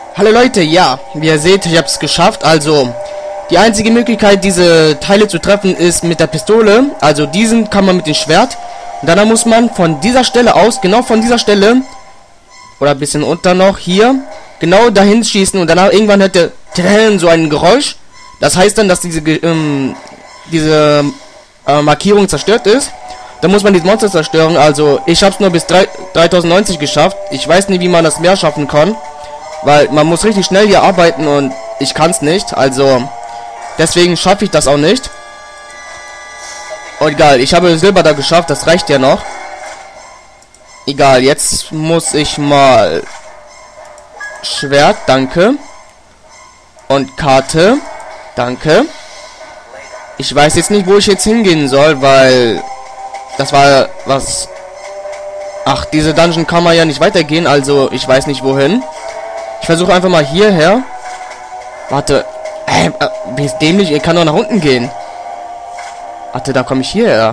Hallo Leute, ja, wie ihr seht, ich habe es geschafft. Also, die einzige Möglichkeit, diese Teile zu treffen, ist mit der Pistole. Also, diesen kann man mit dem Schwert. Und dann muss man von dieser Stelle aus, genau von dieser Stelle, oder ein bisschen unter noch, hier, genau dahin schießen. Und danach irgendwann hört der so ein Geräusch. Das heißt dann, dass diese Markierung zerstört ist. Dann muss man die Monster zerstören. Also, ich habe es nur bis 3090 geschafft. Ich weiß nicht, wie man das mehr schaffen kann. Weil man muss richtig schnell hier arbeiten und ich kann es nicht. Also, deswegen schaffe ich das auch nicht. Und egal, ich habe Silber da geschafft. Das reicht ja noch. Egal, jetzt muss ich mal Schwert, danke. Und Karte, danke. Ich weiß jetzt nicht, wo ich jetzt hingehen soll, weil das war was... Ach, diese Dungeon kann man ja nicht weitergehen, also ich weiß nicht wohin. Ich versuche einfach mal hierher. Warte. Wie ist dämlich? Ich kann doch nach unten gehen. Warte, da komme ich hierher.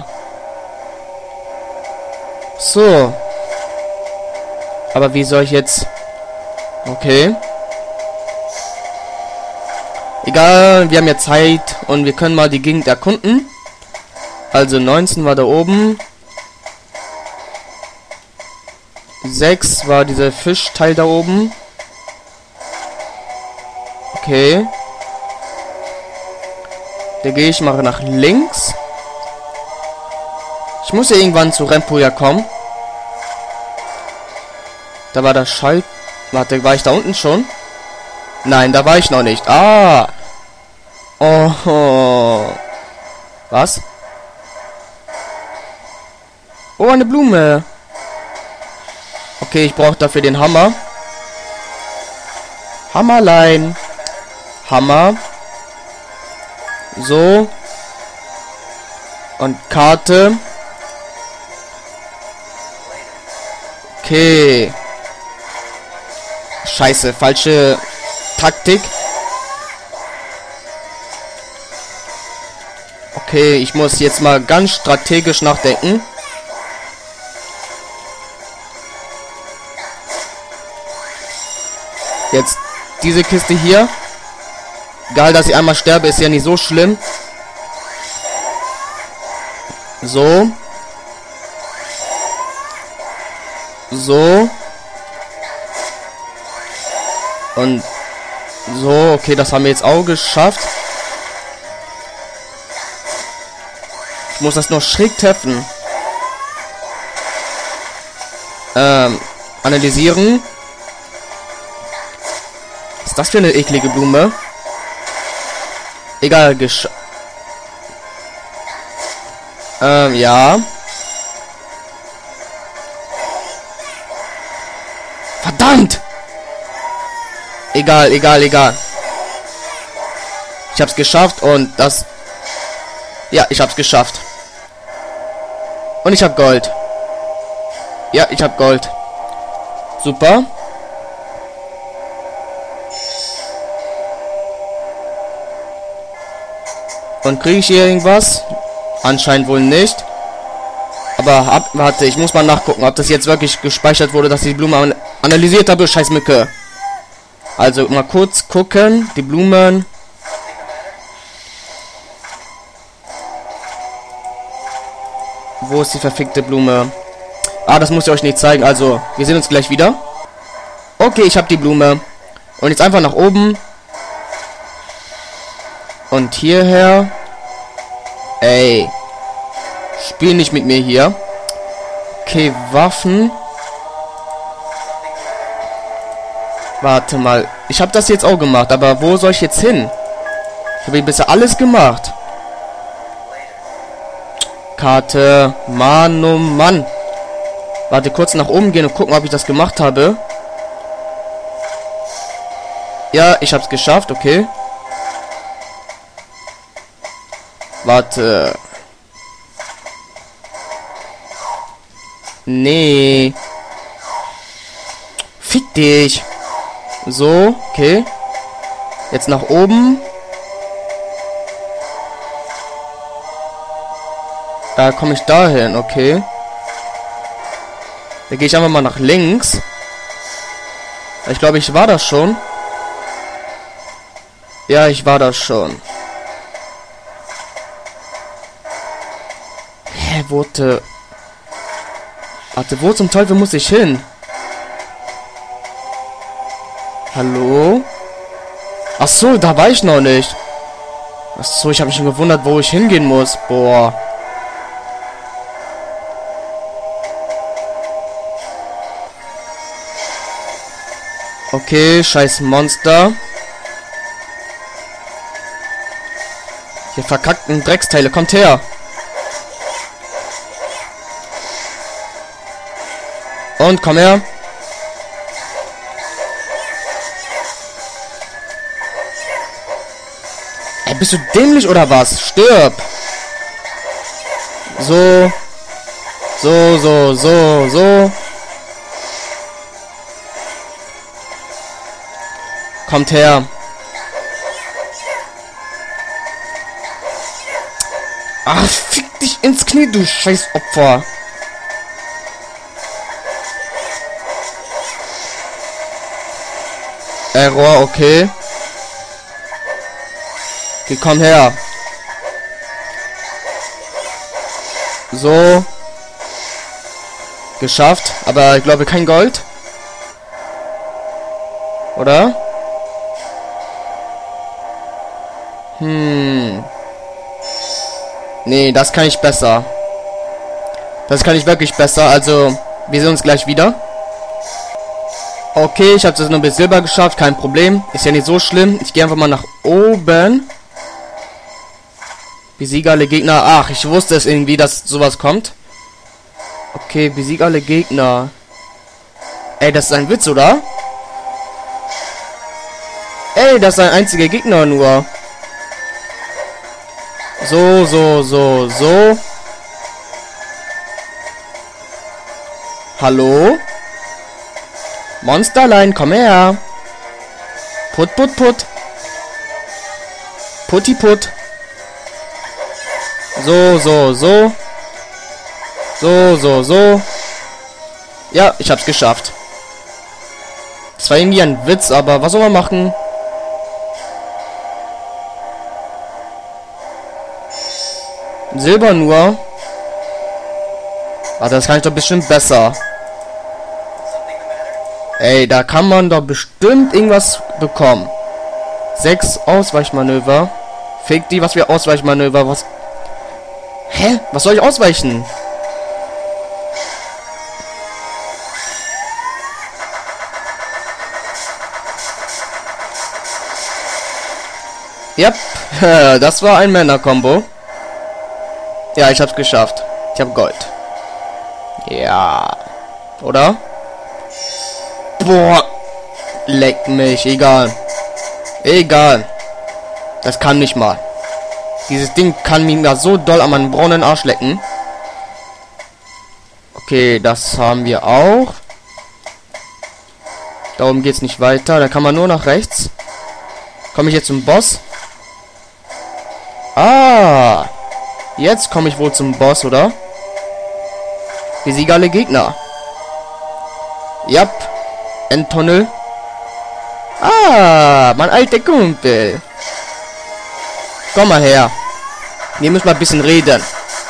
So. Aber wie soll ich jetzt... Okay. Egal, wir haben ja Zeit und wir können mal die Gegend erkunden. Also 19 war da oben. 6 war dieser Fischteil da oben. Okay. Da gehe ich mal nach links. Ich muss ja irgendwann zu Rempuja kommen. Da war der Schalt... Warte, war ich da unten schon? Nein, da war ich noch nicht. Ah! Oh. Was? Oh, eine Blume. Okay, ich brauche dafür den Hammer. Hammerlein. Hammer. So. Und Karte. Okay. Scheiße, falsche Taktik. Okay, ich muss jetzt mal ganz strategisch nachdenken. Jetzt diese Kiste hier. Egal, dass ich einmal sterbe, ist ja nicht so schlimm. So. So. Und so, okay, das haben wir jetzt auch geschafft. Ich muss das nur schräg treffen. Analysieren. Was ist das für eine eklige Blume? Egal, ja. Verdammt! Egal. Ich hab's geschafft und das... Ja, ich hab's geschafft. Und ich hab Gold. Ja, ich hab Gold. Super. Und kriege ich hier irgendwas? Anscheinend wohl nicht. Aber warte, ich muss mal nachgucken, ob das jetzt wirklich gespeichert wurde, dass ich die Blume analysiert habe. Scheiß Mücke. Also mal kurz gucken. Die Blumen. Wo ist die verfickte Blume? Ah, das muss ich euch nicht zeigen. Also, wir sehen uns gleich wieder. Okay, ich habe die Blume. Und jetzt einfach nach oben. Und hierher. Ey. Spiel nicht mit mir hier. Okay, Waffen. Warte mal. Ich habe das jetzt auch gemacht. Aber wo soll ich jetzt hin? Ich habe bisher alles gemacht. Karte. Mann, oh Mann. Warte, kurz nach oben gehen und gucken, ob ich das gemacht habe. Ja, ich habe es geschafft. Okay. Warte. Nee. Fick dich. So, okay. Jetzt nach oben. Da komme ich dahin, okay. Da gehe ich einfach mal nach links. Ich glaube, ich war das schon. Ja, ich war da schon. Hä, Warte, wo zum Teufel muss ich hin? Hallo? Ach so, da war ich noch nicht. Ach so, ich habe mich schon gewundert, wo ich hingehen muss. Boah. Okay, scheiß Monster. Ihr verkackten Drecksteile, kommt her. Und komm her. Ey, bist du dämlich oder was? Stirb. So. So. Kommt her. Ach, fick dich ins Knie, du scheiß Opfer. Error, okay. Okay, komm her. So. Geschafft, aber ich glaube kein Gold. Oder? Nee, das kann ich besser. Das kann ich wirklich besser. Also, wir sehen uns gleich wieder. Okay, ich habe das nur bis Silber geschafft. Kein Problem. Ist ja nicht so schlimm. Ich gehe einfach mal nach oben. Besiege alle Gegner. Ach, ich wusste es irgendwie, dass sowas kommt. Okay, besiege alle Gegner. Ey, das ist ein Witz, oder? Ey, das ist ein einziger Gegner nur. So. Hallo? Monsterlein, komm her. Put. Putti. So. Ja, ich hab's geschafft. Das war irgendwie ein Witz, aber was soll man machen? Silber nur. Ah, das kann ich doch bestimmt besser. Ey, da kann man doch bestimmt irgendwas bekommen. 6 Ausweichmanöver. Fick die, was für Ausweichmanöver, was... Hä? Was soll ich ausweichen? Yep, das war ein Männer-Kombo. Ja, ich hab's geschafft. Ich hab Gold. Ja. Oder? Boah. Leck mich. Egal. Das kann nicht mal. Dieses Ding kann mich da so doll an meinen braunen Arsch lecken. Okay, das haben wir auch. Darum geht's nicht weiter. Da kann man nur nach rechts. Komme ich jetzt zum Boss? Ah. Jetzt komme ich wohl zum Boss, oder? Besiege alle Gegner. Jap. Endtunnel. Ah, mein alter Kumpel. Komm mal her. Wir müssen mal ein bisschen reden.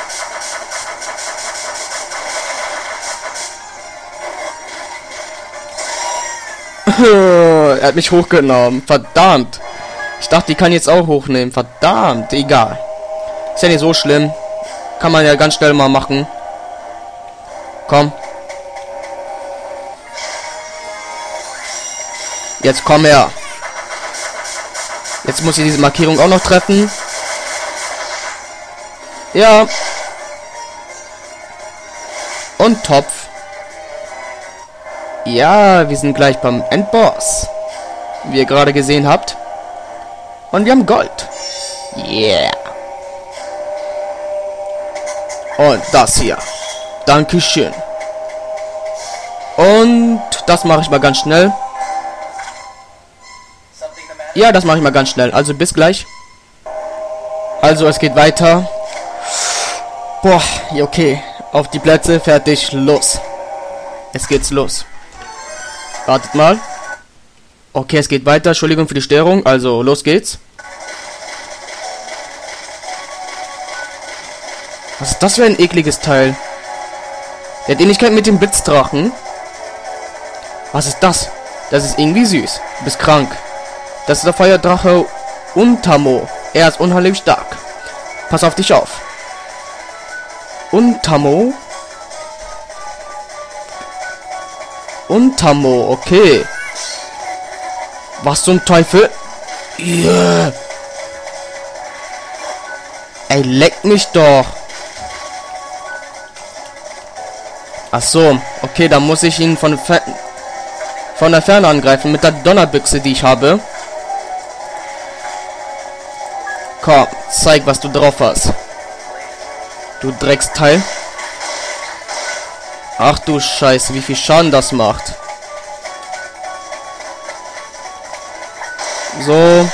Er hat mich hochgenommen. Verdammt. Ich dachte, die kann jetzt auch hochnehmen. Verdammt. Egal. Ist ja nicht so schlimm. Kann man ja ganz schnell mal machen. Komm. Jetzt komm her. Jetzt muss ich diese Markierung auch noch treffen. Ja. Und Topf. Ja, wir sind gleich beim Endboss. Wie ihr gerade gesehen habt. Und wir haben Gold. Yeah. Und das hier. Dankeschön. Und das mache ich mal ganz schnell. Ja, das mache ich mal ganz schnell. Also bis gleich. Also es geht weiter. Boah, okay. Auf die Plätze, fertig, los. Es geht's los. Wartet mal. Okay, es geht weiter. Entschuldigung für die Störung. Also los geht's. Was ist das für ein ekliges Teil? Der hat Ähnlichkeit mit dem Blitzdrachen. Was ist das? Das ist irgendwie süß. Du bist krank. Das ist der Feuerdrache Untamo. Er ist unheimlich stark. Pass auf dich auf. Untamo. Untamo, okay. Was zum Teufel? Yeah. Ey, leck mich doch. Ach so, okay, dann muss ich ihn von der Ferne angreifen mit der Donnerbüchse, die ich habe. Komm, zeig, was du drauf hast. Du Drecksteil. Ach du Scheiße, wie viel Schaden das macht. So.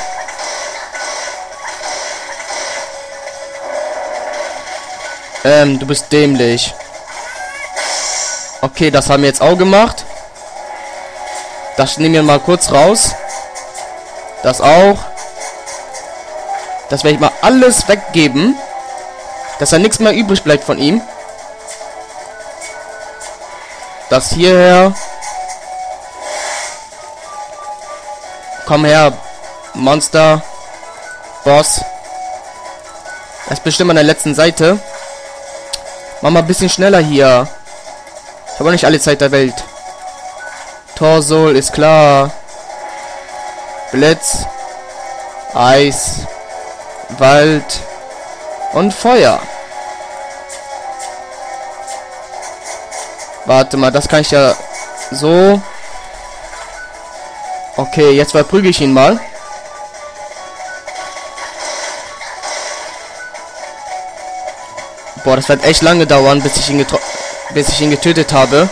Du bist dämlich. Okay, das haben wir jetzt auch gemacht. Das nehmen wir mal kurz raus. Das auch. Das werde ich mal alles weggeben. Dass da nichts mehr übrig bleibt von ihm. Das hierher. Komm her, Monster. Boss. Das ist bestimmt an der letzten Seite. Mach mal ein bisschen schneller hier. Ich habe auch nicht alle Zeit der Welt. Torsol ist klar. Blitz. Eis. Wald. Und Feuer. Warte mal, das kann ich ja so. Okay, jetzt verprügel ich ihn mal. Boah, das wird echt lange dauern, bis ich ihn getötet habe.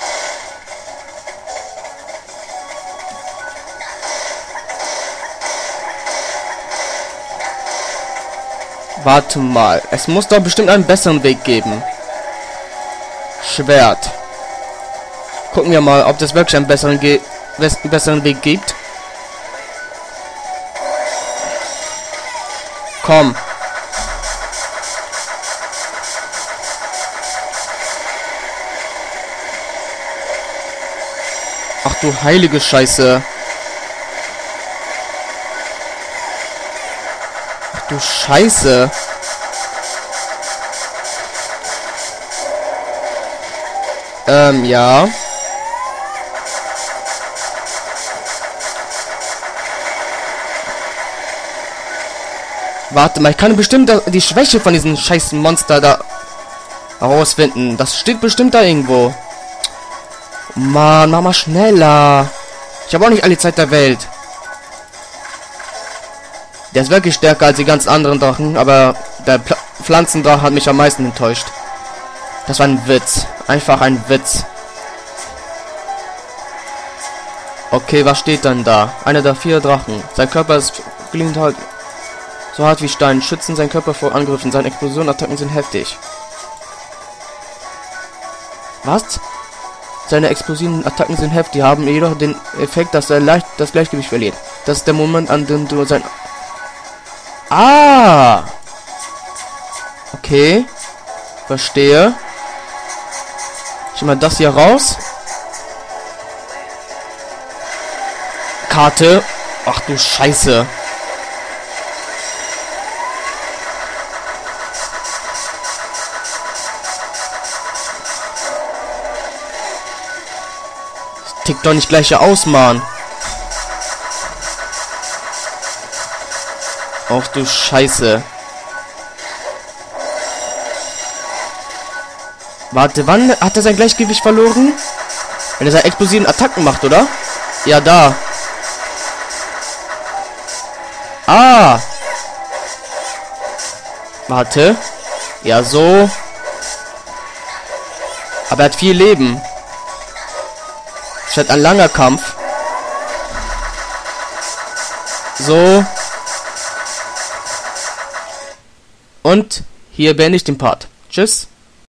Warte mal, es muss doch bestimmt einen besseren Weg geben. Schwert. Gucken wir mal, ob das wirklich einen besseren Weg gibt. Komm. Ach du heilige Scheiße. Ach du Scheiße. Ja. Warte mal, ich kann bestimmt die Schwäche von diesem scheiß Monster da herausfinden. Das steht bestimmt da irgendwo. Mann, mach mal schneller. Ich habe auch nicht alle Zeit der Welt. Der ist wirklich stärker als die ganzen anderen Drachen, aber der Pflanzendrache hat mich am meisten enttäuscht. Das war ein Witz. Einfach ein Witz. Okay, was steht dann da? Einer der 4 Drachen. Sein Körper ist glühend halt so hart wie Stein. Schützen seinen Körper vor Angriffen. Seine Explosionenattacken sind heftig. Was? Seine explosiven Attacken sind heftig, haben jedoch den Effekt, dass er leicht das Gleichgewicht verliert. Das ist der Moment, an dem du sein... Ah! Okay. Verstehe. Ich mal das hier raus. Karte. Ach du Scheiße. Tickt doch nicht gleich aus, Mann. Ach du Scheiße. Warte, wann hat er sein Gleichgewicht verloren? Wenn er seine explosiven Attacken macht, oder? Ja, da. Ah. Warte. Ja, so. Aber er hat viel Leben. Es wird ein langer Kampf. So. Und hier beende ich den Part. Tschüss.